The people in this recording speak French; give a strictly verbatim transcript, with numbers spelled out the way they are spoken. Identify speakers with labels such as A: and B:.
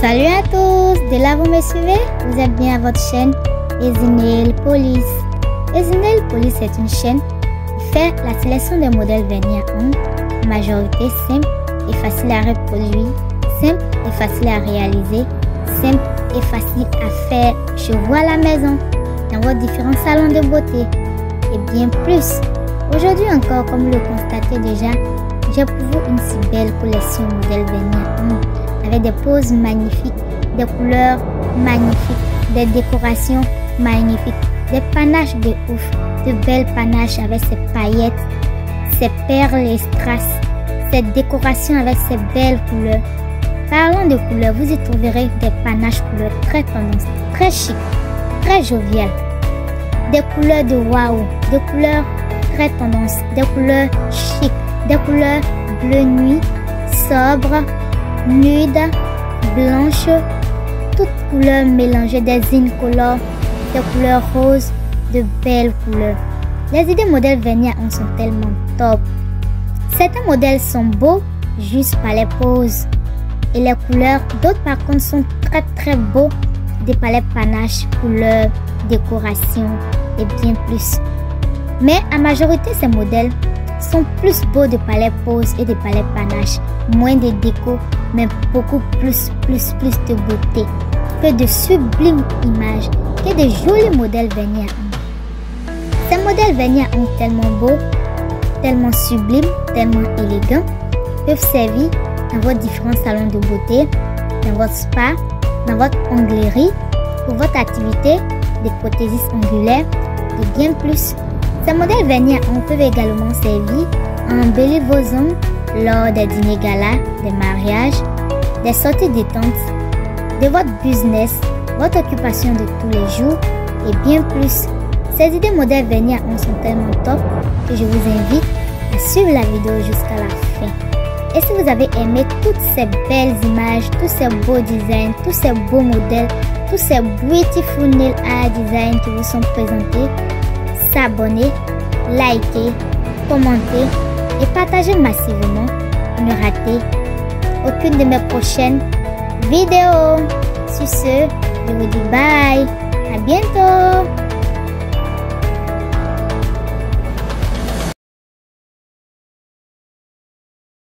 A: Salut à tous, de là vous me suivez? Vous êtes bien à votre chaîne Easy Nail Polish. Easy Nail Polish est une chaîne qui fait la sélection des modèles vernis à ongles en majorité simple et facile à reproduire, simple et facile à réaliser, simple et facile à faire chez vous à la maison, dans vos différents salons de beauté et bien plus. Aujourd'hui encore, comme vous le constatez déjà, j'ai pour vous une si belle collection modèles vernis à ongles avec des poses magnifiques, des couleurs magnifiques, des décorations magnifiques, des panaches de ouf, de belles panaches avec ces paillettes, ces perles et strass, cette décoration avec ces belles couleurs. Parlant de couleurs, vous y trouverez des panaches couleurs très tendance, très chic, très joviales, des couleurs de waouh, des couleurs très tendance, des couleurs chic, des couleurs bleu nuit, sobre, nude, blanche, toutes couleurs mélangées, des incolores, des couleurs roses, de belles couleurs. Les idées modèles vernis à ongles sont tellement top. Certains modèles sont beaux juste par les poses et les couleurs, d'autres par contre sont très très beaux, des palettes panaches, couleurs, décoration et bien plus. Mais en majorité ces modèles sont plus beaux de palettes poses et de palettes panaches, moins de déco, mais beaucoup plus, plus, plus de beauté, que de sublimes images, que de jolis modèles vernis à ongles. Ces modèles vernis à ongles tellement beaux, tellement sublimes, tellement élégants, peuvent servir dans vos différents salons de beauté, dans votre spa, dans votre onglerie, pour votre activité de prothésiste ongulaire et bien plus. Ces modèles vernis à ongles peuvent également servir à embellir vos ongles lors des dîners galas, des mariages, des sorties détentes, de votre business, votre occupation de tous les jours et bien plus. Ces idées modèles vernis à ongles sont tellement top que je vous invite à suivre la vidéo jusqu'à la fin. Et si vous avez aimé toutes ces belles images, tous ces beaux designs, tous ces beaux modèles, tous ces beautiful nail art designs qui vous sont présentés, s'abonner, liker, commenter et partager massivement pour ne rater aucune de mes prochaines vidéos. Sur ce, je vous dis bye, à bientôt.